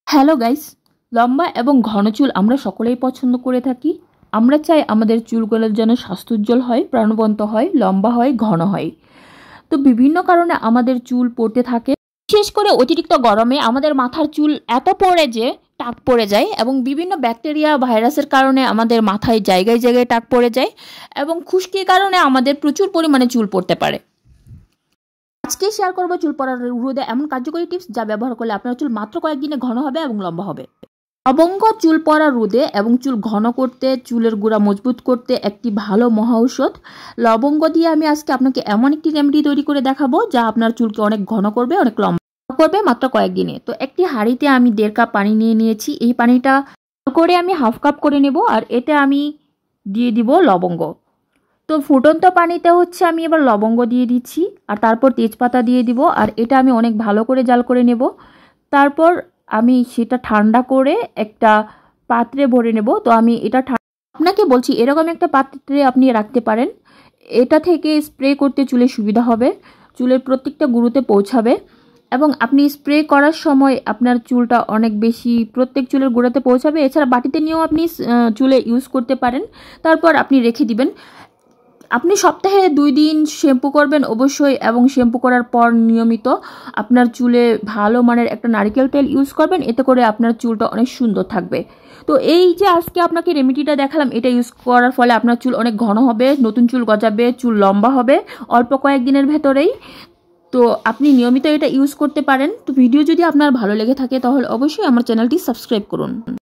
Hello guys, লম্বা এবং ঘন চুল আমরা সকলেই পছন্দ করে থাকি। আমরা চাই আমাদের চুলগুলো যেন স্বাস্থ্যোজ্জ্বল হয়, প্রাণবন্ত হয়, লম্বা হয়, ঘন হয়। তো বিভিন্ন কারণে আমাদের চুল পড়তে থাকে। বিশেষ করে অতিরিক্ত গরমে আমাদের মাথার চুল এত পড়ে যে টাক পড়ে যায়, এবং বিভিন্ন ব্যাকটেরিয়া ভাইরাসের কারণে আমাদের মাথায় জায়গায় জায়গায় টাক পড়ে যায়, এবং খুশকির কারণে আমাদের প্রচুর পরিমাণে চুল পড়তে পারে। আজকে শেয়ার করবো চুল পড়ার রোধে এমন কার্যকরী টিপস যা ব্যবহার করলে আপনার চুল মাত্র কয়েকদিনে ঘন হবে এবং লম্বা হবে। লবঙ্গ চুল পড়া রোধে এবং চুল ঘন করতে, চুলের গোড়া মজবুত করতে একটি ভালো মহা ঔষধ। লবঙ্গ দিয়ে আমি আজকে আপনাকে এমন একটি রেমেডি তৈরি করে দেখাবো যা আপনার চুলকে অনেক ঘন করবে, অনেক লম্বা করবে মাত্র কয়েকদিনে। তো একটি হাঁড়িতে আমি 1.5 কাপ পানি নিয়ে নিয়েছি। এই পানিটা করে আমি 1/2 কাপ করে নেব, আর এতে আমি দিয়ে দিব লবঙ্গ। তো ফুটন্ত পানিতে আমি এবার লবঙ্গ দিয়ে দিচ্ছি, আর তারপর তেজপাতা দিয়ে দিব, আর এটা আমি অনেক ভালো করে জাল করে নেব। তারপর আমি সেটা ঠান্ডা করে একটা পাত্রে ভরে নেব। তো আমি এটা আপনাকে বলছি এরকম একটা পাত্রে আপনি রাখতে পারেন। এটা থেকে স্প্রে করতে চুলে সুবিধা হবে, চুলের প্রত্যেকটা গুরুতে পৌঁছাবে, এবং আপনি স্প্রে করার সময় আপনার চুলটা অনেক বেশি প্রত্যেক চুলের গোড়াতে পৌঁছাবে। এছাড়া বাটিতে নিয়েও আপনি চুলে ইউজ করতে পারেন। তারপর আপনি রেখে দিবেন। আপনি সপ্তাহে 2 দিন শ্যাম্পু করবেন অবশ্যই, এবং শ্যাম্পু করার পর নিয়মিত আপনার চুলে ভালো মানের একটা নারকেল তেল ইউজ করবেন। এতে করে আপনার চুলটা অনেক সুন্দর থাকবে। তো এই যে আজকে আপনাকে রেমেডিটা দেখালাম, এটা ইউজ করার ফলে আপনার চুল অনেক ঘন হবে, নতুন চুল গজাবে, চুল লম্বা হবে অল্প কয়েকদিনের ভেতরেই। তো আপনি নিয়মিত এটা ইউজ করতে পারেন। তো ভিডিও যদি আপনার ভালো লেগে থাকে তাহলে অবশ্যই আমার চ্যানেলটি সাবস্ক্রাইব করুন।